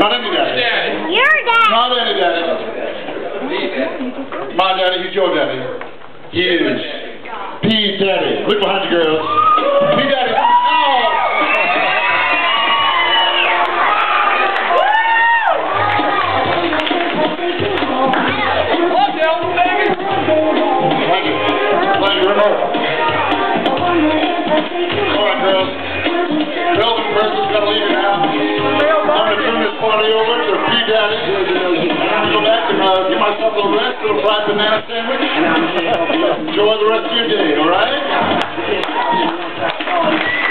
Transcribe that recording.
Not any daddy. Your dad. Not any daddy. My daddy, he's your daddy. He is P Daddy. Look behind you, girls. P Daddy. Alright, girls. Melvin Preston's got to leave it now. I'm going to turn this party over to P Daddy. I'm going to go back and give myself a little rest, a little fried banana sandwich. Enjoy the rest of your day, alright?